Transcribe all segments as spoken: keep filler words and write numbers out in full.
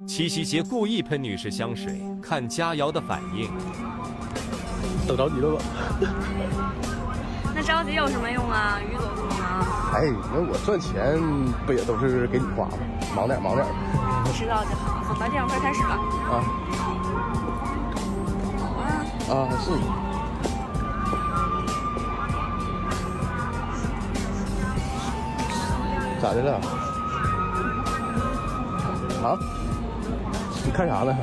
七夕节故意喷女士香水，看佳瑶的反应。 等着急了吧？ 那着急有什么用啊？于总说呢？ 哎，那我赚钱不也都是给你花吗？忙点忙点。 知道就好。走吧，电影快开始了。 啊。 好啊。 啊，是。咋的了？啊？你看啥呢？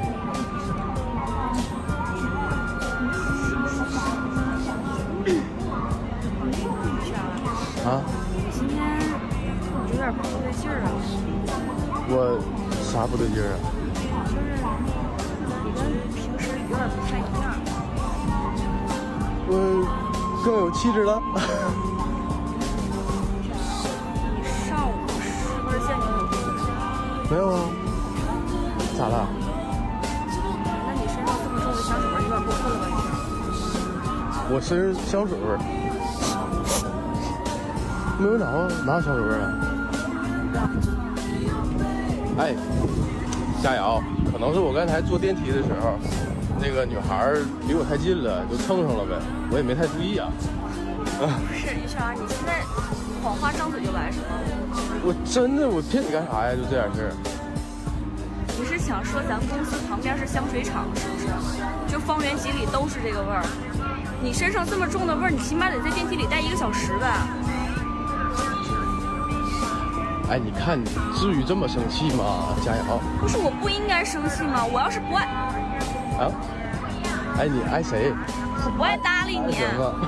啊？ 你今天有点不对劲儿啊。 我啥不对劲儿啊？ 就是你跟平时有点不太一样。 我更有气质了。 你上午是不是见你有病？ 没有啊。咋了？ 那你身上这么重的香水味有点过分了吧？你我身上香水味儿没闻着啊？哪有香水味儿啊？哎，佳瑶，可能是我刚才坐电梯的时候，那个女孩离我太近了，就蹭上了呗，我也没太注意啊。啊， 不是，于小儿，你现在谎话张嘴就来是吗？ 我真的，我骗你干啥呀？就这点事儿。 你是想说咱公司旁边是香水厂是不是？就方圆几里都是这个味儿。你身上这么重的味儿，你起码得在电梯里待一个小时吧？ 哎，你看你至于这么生气吗，佳瑶？ 不是，我不应该生气吗？我要是不爱啊，哎，你爱谁？ 我不爱搭理你。 行啊。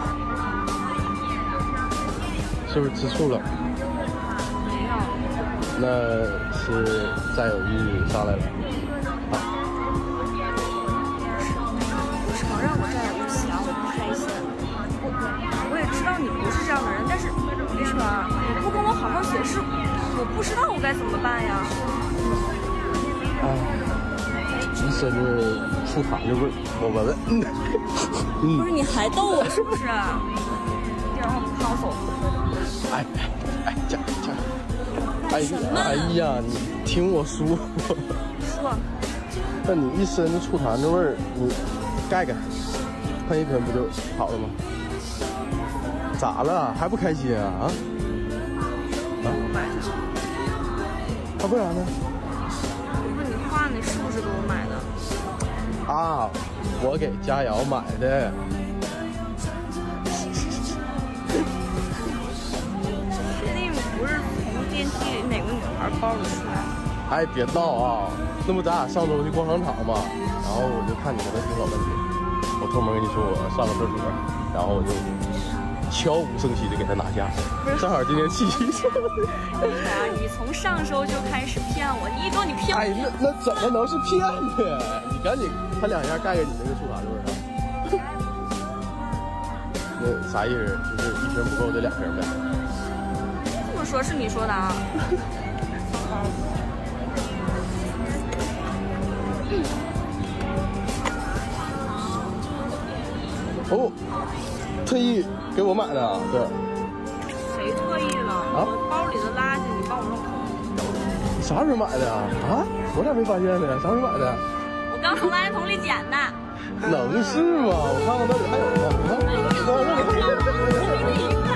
是不是吃醋了？ 没有。 那是占有欲上来了。啊。 我承认我占有欲强，我不开心。我我也知道你不是这样的人，但是李雪儿，你不跟我好好解释，我不知道我该怎么办呀。 哎，一身的醋坛子味儿，我闻闻。 嗯。不是你还逗我是不是？别让我胖走。 哎哎，佳佳。哎哎呀，你听我说。 说。 那你一身的醋坛子味儿，你盖盖，喷一喷不就好了吗？咋了？还不开心啊？啊？啊？啊，不然呢？ 我问你画那是不是给我买的？ 啊，我给佳瑶买的。 确定不是从电梯里哪个女孩包里出来？ 哎，别闹啊！那不咱俩上周去逛商场嘛，然后我就看你跟他挺老半天，我偷摸跟你说我上个厕所，然后我就悄无声息的给他拿下，正好今天七夕。 哎呀，你从上周就开始骗我，你一周你骗我。 哎，那那怎么能是骗呢？你赶紧喷两下盖盖你那个醋坛子味儿啊！那啥意思？就是一瓶不够得两瓶呗。 这么说，是你说的啊？ 哦，特意给我买的啊，对。 谁特意了？啊？我包里的垃圾你帮我弄空。 你啥时候买的啊？啊？我咋没发现呢？啥时候买的？ 我刚从垃圾桶里捡的。 能是吗？我看看那里还有呢。你看， 哎呀，我